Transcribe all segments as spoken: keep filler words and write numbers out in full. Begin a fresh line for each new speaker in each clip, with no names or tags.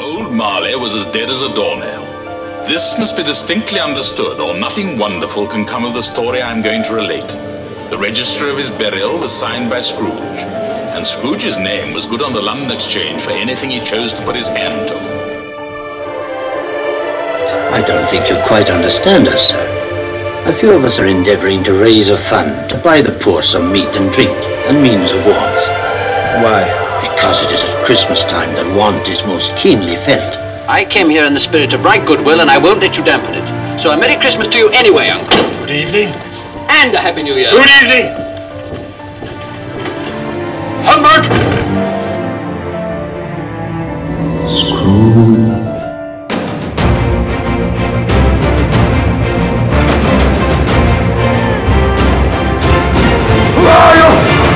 Old Marley was as dead as a doornail. This must be distinctly understood, or nothing wonderful can come of the story I'm going to relate. The register of his burial was signed by Scrooge, and Scrooge's name was good on the London Exchange for anything he chose to put his hand to.
I don't think you quite understand us, sir. A few of us are endeavoring to raise a fund to buy the poor some meat and drink and means of warmth.
Why?
Because it is at Christmas time that want is most keenly felt.
I came here in the spirit of right goodwill, and I won't let you dampen it. So a Merry Christmas to you anyway, Uncle.
Good evening.
And a Happy New Year.
Good evening. Humbug! Who are you?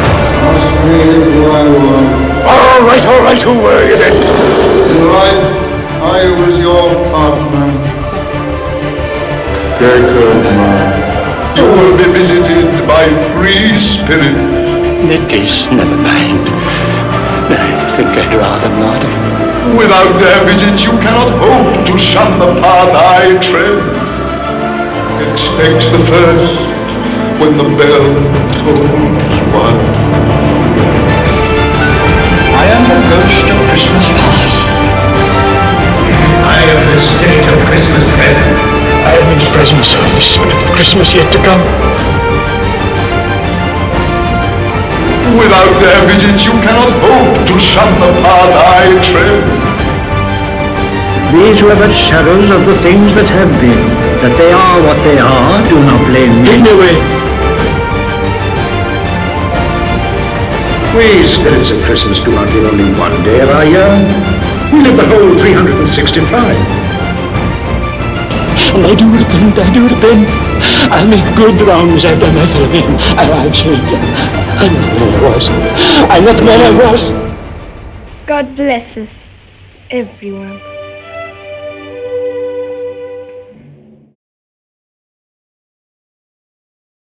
All right, all right, who were you then?
Right. I was your partner.
Jacob, you will be visited by three spirits.
Nicholas, never mind. I think I'd rather not.
Without their visits, you cannot hope to shun the path I tread. Expect the first when the bell tolls one.
I am the ghost of Christmas past. I am the spirit of Christmas present.
I am in the presence of the spirit of Christmas yet to come. Without their visits, you cannot hope to shun the path I tread.
These were but shadows of the things that have been. That they are what they are, do not blame me.
Take me away.
We spirits of Christmas do not live only one day of our year. We live the whole three hundred sixty-five.
And I do repent, I do repent. I'll make good the wrongs I've done, I tell him. And I'll change. I'm not the man I was. I'm not the man I was.
God bless us, everyone.